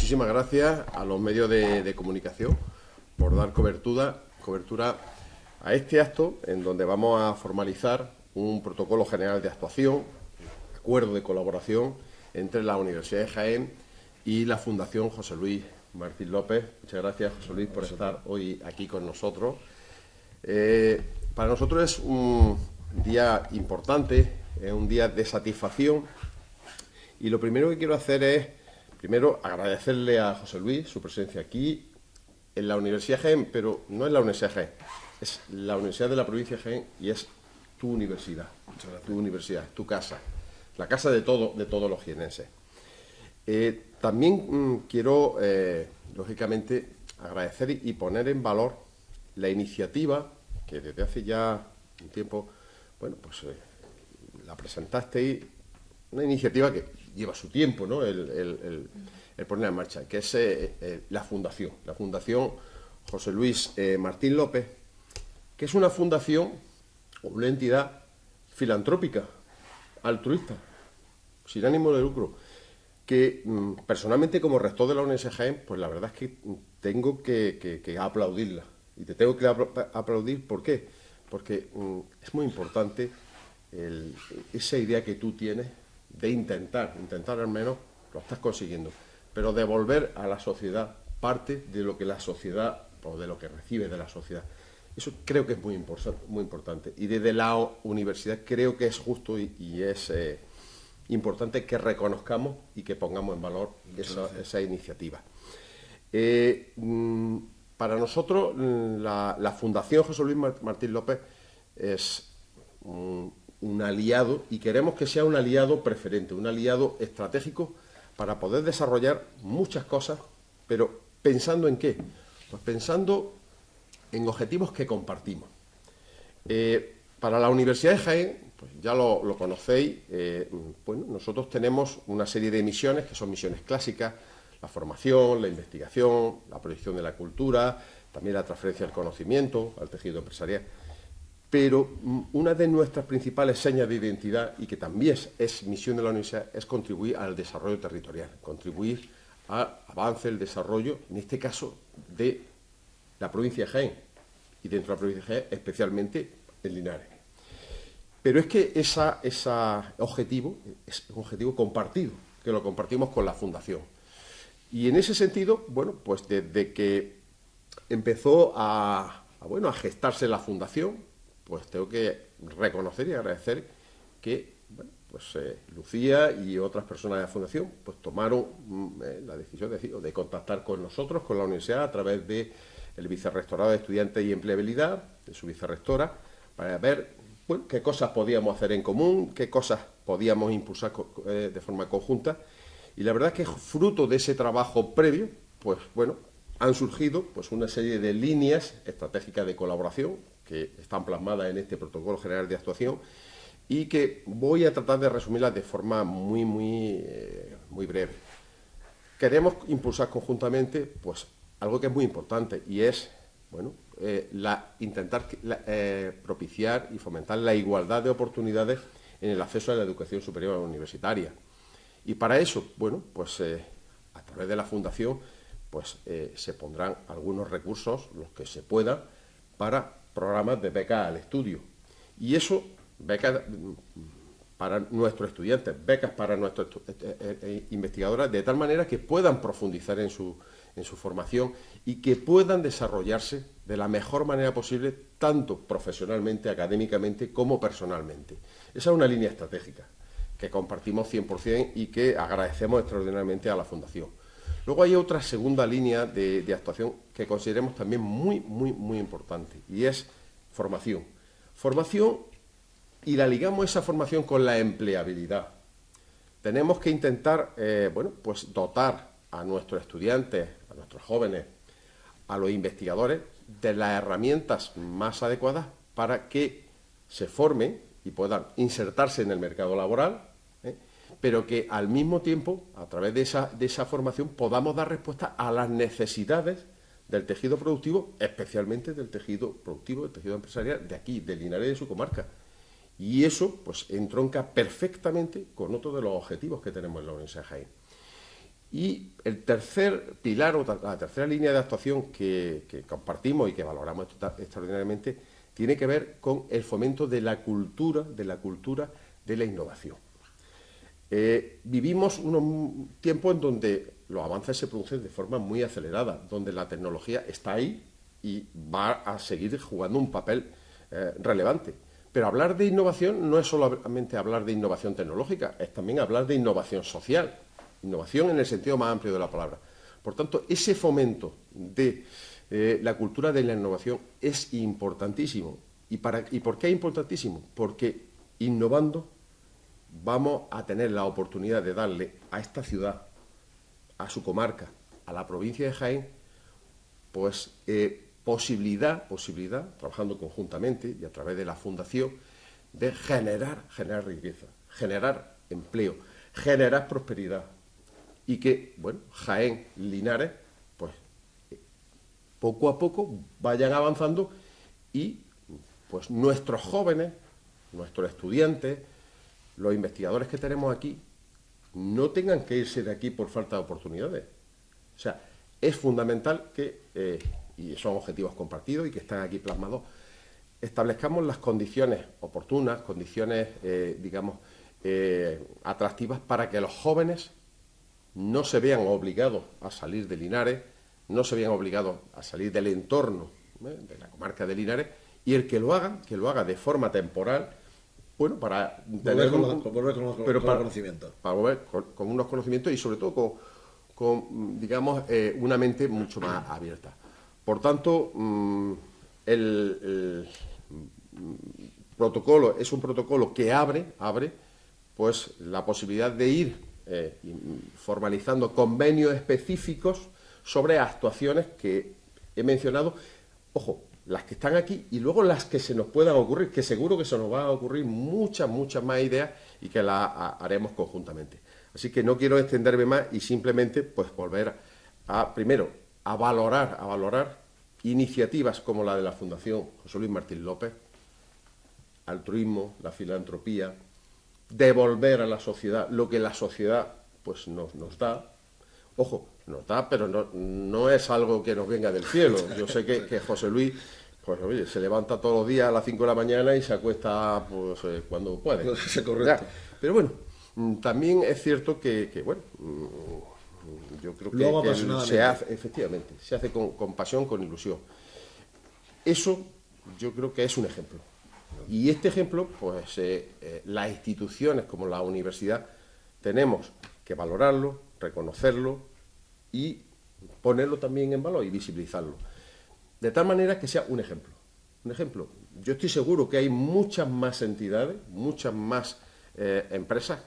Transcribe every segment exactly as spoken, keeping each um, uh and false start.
muchísimas gracias a los medios de, de comunicación por dar cobertura, cobertura a este acto en donde vamos a formalizar un protocolo general de actuación, acuerdo de colaboración entre la Universidad de Jaén y la Fundación José Luis Martín López. Muchas gracias, José Luis, por estar hoy aquí con nosotros. Eh, para nosotros es un día importante, es un día de satisfacción, y lo primero que quiero hacer es, primero, agradecerle a José Luis su presencia aquí en la Universidad de Jaén, pero no es la Universidad de Jaén, es la Universidad de la Provincia de Jaén y es tu universidad, tu universidad, tu casa, la casa de, todo, de todos los jienenses. Eh, también mmm, quiero, eh, lógicamente, agradecer y poner en valor la iniciativa que desde hace ya un tiempo, bueno, pues eh, la presentasteis, una iniciativa que lleva su tiempo, ¿no?, el, el, el, el poner en marcha, que es eh, eh, la Fundación, la Fundación José Luis eh, Martín López, que es una fundación o una entidad filantrópica, altruista, sin ánimo de lucro, que mmm, personalmente como rector de la Universidad de Jaén, pues la verdad es que tengo que, que, que aplaudirla. Y te tengo que aplaudir, ¿por qué? Porque mmm, es muy importante el, esa idea que tú tienes de intentar, intentar al menos, lo estás consiguiendo, pero devolver a la sociedad parte de lo que la sociedad, o de lo que recibe de la sociedad. Eso creo que es muy, import muy importante. Y desde la universidad creo que es justo y, y es eh, importante que reconozcamos y que pongamos en valor esa, esa iniciativa. Eh, mmm, para nosotros, la, la Fundación José Luis Martín López es un, un aliado, y queremos que sea un aliado preferente, un aliado estratégico para poder desarrollar muchas cosas, pero ¿pensando en qué? Pues pensando en objetivos que compartimos. Eh, para la Universidad de Jaén, pues ya lo, lo conocéis, eh, bueno, nosotros tenemos una serie de misiones que son misiones clásicas: la formación, la investigación, la proyección de la cultura, también la transferencia del conocimiento al tejido empresarial. Pero una de nuestras principales señas de identidad, y que también es, es misión de la universidad, es contribuir al desarrollo territorial, contribuir al avance, el desarrollo, en este caso, de la provincia de Jaén, y dentro de la provincia de Jaén, especialmente en Linares. Pero es que ese esa objetivo es un objetivo compartido, que lo compartimos con la Fundación. Y en ese sentido, bueno, pues desde que empezó a, a, bueno, a gestarse la Fundación, pues tengo que reconocer y agradecer que, bueno, pues eh, Lucía y otras personas de la Fundación pues tomaron eh, la decisión de, de contactar con nosotros, con la universidad, a través del Vicerrectorado de Estudiantes y Empleabilidad, de su vicerrectora, para ver, bueno, qué cosas podíamos hacer en común, qué cosas podíamos impulsar eh, de forma conjunta. Y la verdad es que fruto de ese trabajo previo, pues bueno, han surgido pues una serie de líneas estratégicas de colaboración que están plasmadas en este protocolo general de actuación y que voy a tratar de resumirlas de forma muy, muy, eh, muy breve. Queremos impulsar conjuntamente pues algo que es muy importante, y es, bueno, eh, la, intentar la, eh, propiciar y fomentar la igualdad de oportunidades en el acceso a la educación superior universitaria. Y para eso, bueno, pues eh, a través de la Fundación, pues eh, se pondrán algunos recursos, los que se puedan, para programas de becas al estudio. Y eso, becas para nuestros estudiantes, becas para nuestros eh, eh, investigadores, de tal manera que puedan profundizar en su, en su formación y que puedan desarrollarse de la mejor manera posible, tanto profesionalmente, académicamente, como personalmente. Esa es una línea estratégica que compartimos cien por cien y que agradecemos extraordinariamente a la Fundación. Luego hay otra segunda línea de, de actuación que consideremos también muy, muy, muy importante, y es formación. Formación, y la ligamos esa formación con la empleabilidad. Tenemos que intentar, eh, bueno, pues dotar a nuestros estudiantes, a nuestros jóvenes, a los investigadores, de las herramientas más adecuadas para que se formen y puedan insertarse en el mercado laboral, ¿eh? pero que al mismo tiempo, a través de esa, de esa formación, podamos dar respuesta a las necesidades del tejido productivo, especialmente del tejido productivo, del tejido empresarial de aquí, de Linares y de su comarca. Y eso pues entronca perfectamente con otro de los objetivos que tenemos en la Universidad de Jaén. Y el tercer pilar, o la tercera línea de actuación que, que compartimos y que valoramos extraordinariamente, tiene que ver con el fomento de la cultura, de la cultura de la innovación. Eh, vivimos unos tiempos en donde los avances se producen de forma muy acelerada, donde la tecnología está ahí y va a seguir jugando un papel eh, relevante. Pero hablar de innovación no es solamente hablar de innovación tecnológica, es también hablar de innovación social, innovación en el sentido más amplio de la palabra. Por tanto, ese fomento de eh, la cultura de la innovación es importantísimo. ¿Y, para, ¿Y por qué es importantísimo? Porque innovando vamos a tener la oportunidad de darle a esta ciudad, a su comarca, a la provincia de Jaén, pues eh, posibilidad, posibilidad, trabajando conjuntamente y a través de la Fundación, de generar, generar riqueza, generar empleo, generar prosperidad. Y que, bueno, Jaén, Linares, pues poco a poco vayan avanzando y pues nuestros jóvenes, nuestros estudiantes, los investigadores que tenemos aquí, no tengan que irse de aquí por falta de oportunidades. O sea, es fundamental que, eh, y son objetivos compartidos y que están aquí plasmados, establezcamos las condiciones oportunas, condiciones, eh, digamos, eh, atractivas para que los jóvenes no se vean obligados a salir de Linares, no se vean obligados a salir del entorno ¿eh? de la comarca de Linares, y el que lo haga, que lo haga de forma temporal, bueno, para volver con, un, volver con, los, pero con para, conocimientos. Para volver con, con unos conocimientos y sobre todo con, con digamos, eh, una mente mucho más abierta. Por tanto, mmm, el, el protocolo es un protocolo que abre, abre pues la posibilidad de ir eh, formalizando convenios específicos sobre actuaciones que he mencionado, ojo, las que están aquí y luego las que se nos puedan ocurrir, que seguro que se nos van a ocurrir muchas, muchas más ideas y que las haremos conjuntamente. Así que no quiero extenderme más y simplemente pues volver a, primero, a valorar, a valorar iniciativas como la de la Fundación José Luis Martín López, altruismo, la filantropía, devolver a la sociedad lo que la sociedad pues nos, nos da. Ojo, nos da, pero no, no es algo que nos venga del cielo. Yo sé que, que José Luis pues, oye, se levanta todos los días a las cinco de la mañana y se acuesta pues, eh, cuando puede. Pues, correcto. Pero bueno, también es cierto que, que bueno, yo creo que, que se hace, efectivamente, se hace con, con pasión, con ilusión. Eso yo creo que es un ejemplo. Y este ejemplo, pues eh, eh, las instituciones como la universidad tenemos que valorarlo, reconocerlo y ponerlo también en valor y visibilizarlo. De tal manera que sea un ejemplo. Un ejemplo. Yo estoy seguro que hay muchas más entidades, muchas más eh, empresas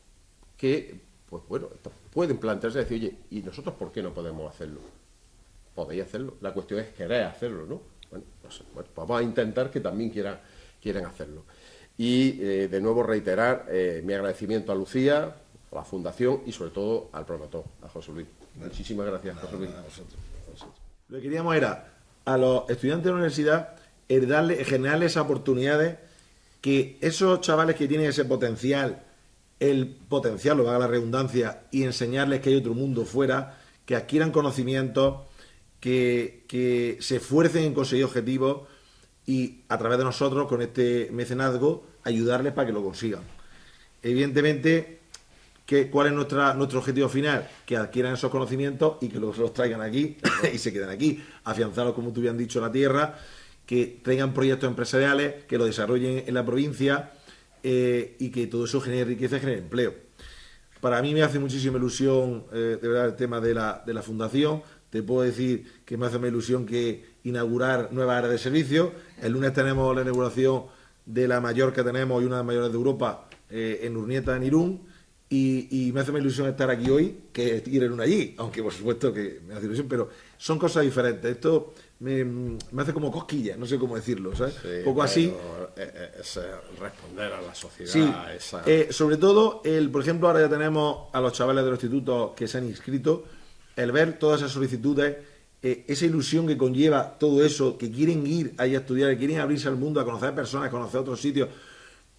que, pues bueno, pueden plantearse y decir, oye, ¿y nosotros por qué no podemos hacerlo? Podéis hacerlo. La cuestión es querer hacerlo, ¿no? Bueno, pues, bueno, vamos a intentar que también quieran, quieran hacerlo. Y, eh, de nuevo, reiterar eh, mi agradecimiento a Lucía, a la Fundación y, sobre todo, al promotor, a José Luis. Bueno, muchísimas gracias, José Luis. A vosotros, a vosotros. Lo que queríamos era, a los estudiantes de la universidad, el darle, generarles oportunidades, que esos chavales que tienen ese potencial, el potencial, lo haga la redundancia, y enseñarles que hay otro mundo fuera, que adquieran conocimientos, que, que se esfuercen en conseguir objetivos y a través de nosotros, con este mecenazgo, ayudarles para que lo consigan. Evidentemente, que, ¿cuál es nuestra, nuestro objetivo final? Que adquieran esos conocimientos y que los, los traigan aquí y se queden aquí, afianzados, como tú bien has dicho, en la tierra, que traigan proyectos empresariales, que lo desarrollen en la provincia eh, y que todo eso genere riqueza y genere empleo. Para mí me hace muchísima ilusión, eh, de verdad, el tema de la, de la fundación. Te puedo decir que me hace más ilusión que inaugurar nuevas áreas de servicio. El lunes tenemos la inauguración de la mayor que tenemos y una de las mayores de Europa eh, en Urnieta, en Irún. Y, y me hace más ilusión estar aquí hoy que ir en una allí, aunque por supuesto que me hace ilusión, pero son cosas diferentes. Esto me, me hace como cosquilla, no sé cómo decirlo, ¿sabes? Sí, un poco así. Es responder a la sociedad. Sí, esa... eh, sobre todo, el, por ejemplo, ahora ya tenemos a los chavales de los institutos que se han inscrito, el ver todas esas solicitudes, eh, esa ilusión que conlleva todo eso, que quieren ir ahí a estudiar, que quieren abrirse al mundo, a conocer personas, a conocer otros sitios.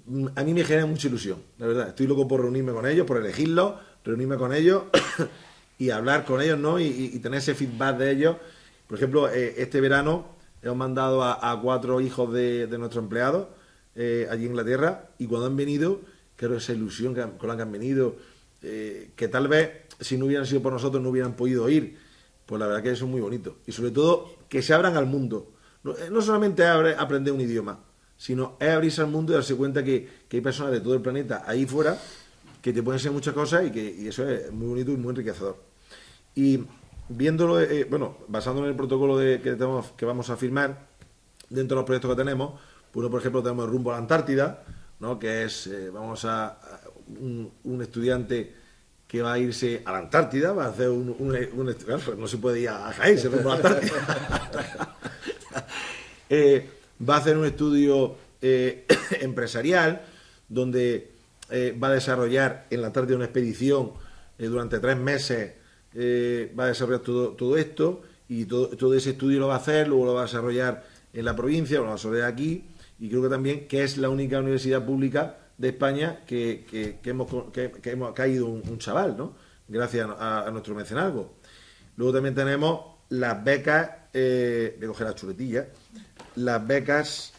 a mí me genera mucha ilusión, la verdad. Estoy loco por reunirme con ellos, por elegirlos, reunirme con ellos y hablar con ellos, ¿no? Y, y tener ese feedback de ellos. Por ejemplo, eh, este verano hemos mandado a, a cuatro hijos de, de nuestros empleados eh, allí en Inglaterra, y cuando han venido, claro, esa ilusión que, con la que han venido, eh, que tal vez si no hubieran sido por nosotros no hubieran podido ir, pues la verdad que eso es muy bonito. Y sobre todo, que se abran al mundo. No, no solamente es aprender un idioma, sino es abrirse al mundo y darse cuenta que, que hay personas de todo el planeta ahí fuera que te pueden enseñar muchas cosas, y que y eso es muy bonito y muy enriquecedor. Y viéndolo, eh, bueno, basándonos en el protocolo de, que, tenemos, que vamos a firmar, dentro de los proyectos que tenemos, pues uno, por ejemplo, tenemos el rumbo a la Antártida, ¿no? Que es, eh, vamos a, a un, un estudiante que va a irse a la Antártida, va a hacer un... un, un bueno, pues no se puede ir a Jaén, se rumbo a la Antártida. eh, va a hacer un estudio eh, empresarial, donde eh, va a desarrollar en la Antártida una expedición eh, durante tres meses, eh, va a desarrollar todo, todo esto, y todo, todo ese estudio lo va a hacer, luego lo va a desarrollar en la provincia, lo va a desarrollar aquí, y creo que también que es la única universidad pública de España que, que, que hemos que, que hemos caído un, un chaval, ¿no? Gracias a, a nuestro mecenazgo. Luego también tenemos las becas, eh, voy a coger la chuletilla, las becas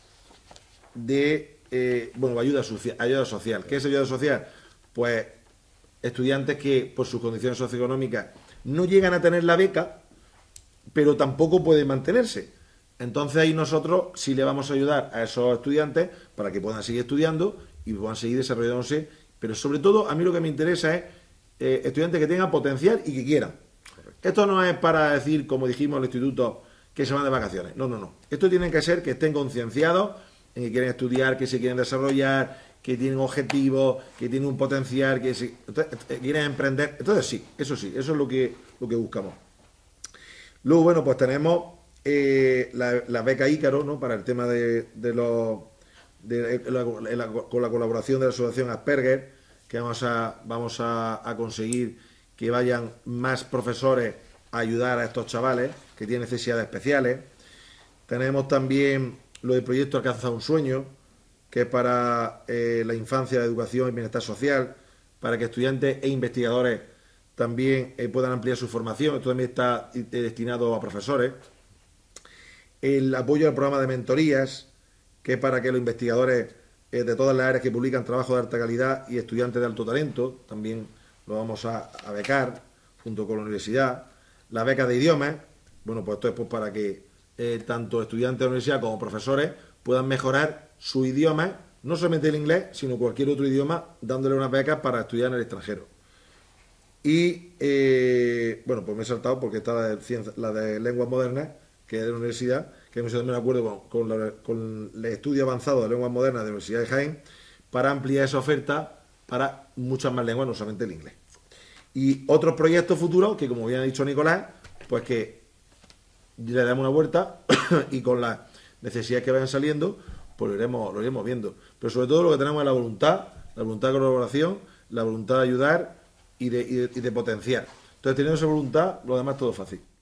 de eh, bueno, ayuda social, ayuda social. ¿Qué es ayuda social? Pues estudiantes que por sus condiciones socioeconómicas no llegan a tener la beca, pero tampoco pueden mantenerse. Entonces ahí nosotros sí le vamos a ayudar a esos estudiantes para que puedan seguir estudiando y puedan seguir desarrollándose, pero sobre todo a mí lo que me interesa es eh, estudiantes que tengan potencial y que quieran. Correcto. Esto no es para decir, como dijimos en el instituto, que se van de vacaciones. No, no, no. Esto tiene que ser que estén concienciados en que quieren estudiar, que se quieren desarrollar, que tienen objetivos, que tienen un potencial, que se, entonces, quieren emprender. Entonces sí, eso sí, eso es lo que, lo que buscamos. Luego, bueno, pues tenemos eh, la, la beca Ícaro, ¿no? Para el tema de, de los... De, de la, de la, con la colaboración de la Asociación Asperger, que vamos a, vamos a, a conseguir que vayan más profesores a ayudar a estos chavales que tienen necesidades especiales. Tenemos también lo del proyecto Alcanza un Sueño, que es para eh, la infancia, la educación y bienestar social, para que estudiantes e investigadores también eh, puedan ampliar su formación. Esto también está eh, destinado a profesores. El apoyo al programa de mentorías, que es para que los investigadores eh, de todas las áreas que publican trabajo de alta calidad y estudiantes de alto talento, también lo vamos a, a becar junto con la universidad. La beca de idiomas, bueno, pues esto es pues para que eh, tanto estudiantes de la universidad como profesores puedan mejorar su idioma, no solamente el inglés, sino cualquier otro idioma, dándole unas becas para estudiar en el extranjero. Y, eh, bueno, pues me he saltado porque está la de, ciencia, la de lenguas modernas, que es de la universidad, que hemos hecho también un acuerdo con, con, la, con el estudio avanzado de lenguas modernas de la Universidad de Jaén, para ampliar esa oferta para muchas más lenguas, no solamente el inglés. Y otros proyectos futuros que, como bien ha dicho Nicolás, pues que le damos una vuelta y con las necesidades que vayan saliendo, pues lo iremos, lo iremos viendo. Pero sobre todo lo que tenemos es la voluntad, la voluntad de colaboración, la voluntad de ayudar y de, y de, y de potenciar. Entonces, teniendo esa voluntad, lo demás todo fácil.